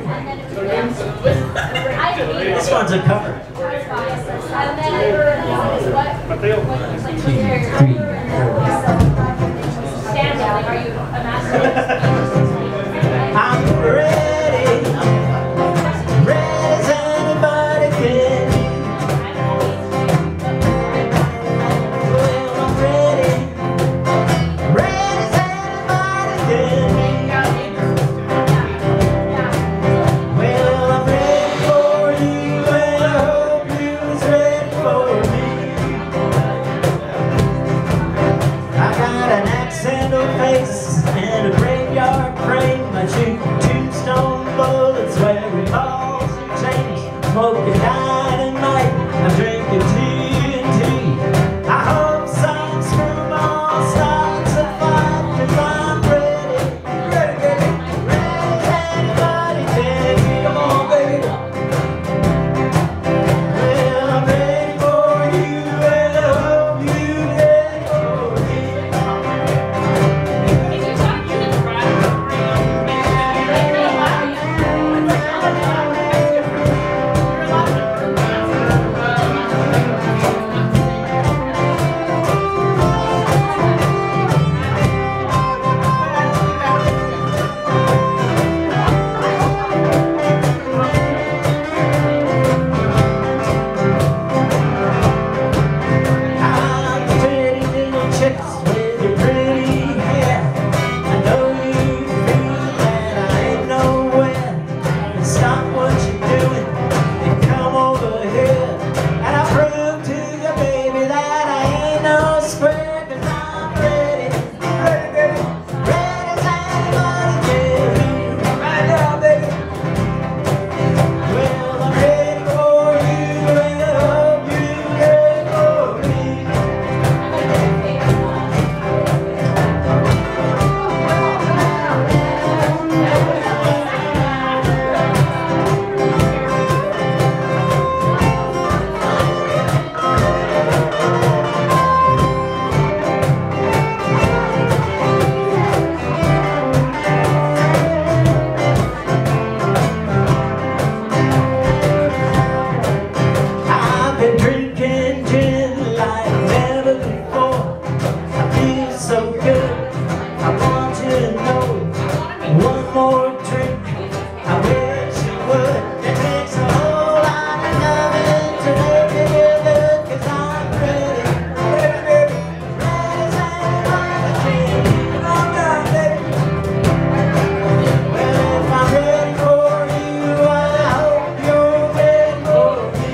This one's a cover. 2, 3, 4. I'm ready. Ready as anybody can be. Well, I'm ready. Ready as anybody can be. Well, I'm ready for you, and I hope you is ready for me. I got an accidental face and a graveyard frame. My tombstone bullets wearing balls and chains, smoking dynamite. I'm drinking TNT. I hope some screwball starts a fight, 'cause I'm ready. Ready, baby. Ready as anybody can be. Come on, baby. Well, I'm ready for you, and I hope you're ready for me. I'm pretty little chicks with your pretty hair. I know you feel that I ain't nowhere. Stop what you're doing and come over here, and I'll prove to you, baby, that I ain't no square. 'Cause I'm ready, ready, baby, ready as anybody can be. Right now, baby. Well, I'm ready for you, and I hope you're ready for me. I've been drinking gin like never before. I feel so good. I want you to know. One more drink, I wish you would. It takes a whole lot of loving to make me feel good. 'Cause I'm ready, ready, baby, ready as anybody can be. Come on down, baby. Well, if I'm ready for you, I hope you're ready for me.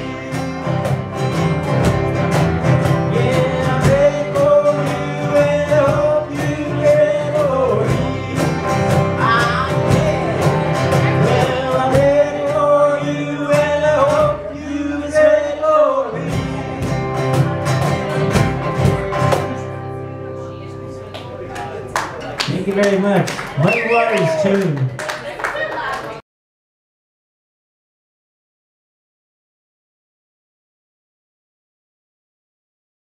Yeah, I'm ready for you, and I hope you're ready for me. Ah, yeah. Well, I'm ready for you, and I hope you is ready for me. Thank you very much. Muddy Waters tune.